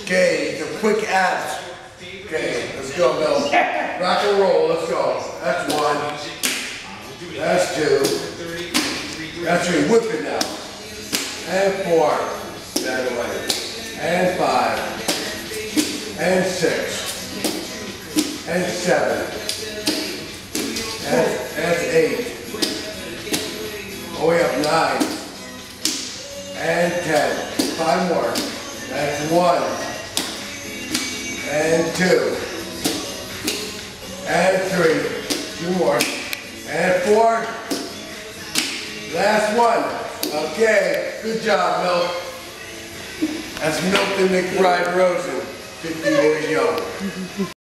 Okay, the quick abs. Okay, let's go, Bill. Rock and roll, let's go. That's one. That's two. That's three. Whip it now. And four. That way. And five. And six. And seven. That's eight. All the way up 9. And 10. 5 more. That's 1. And 2. And 3. 2 more. And 4. Last one. Okay. Good job, Milt. That's Milton McBride Rosen, 50 years young.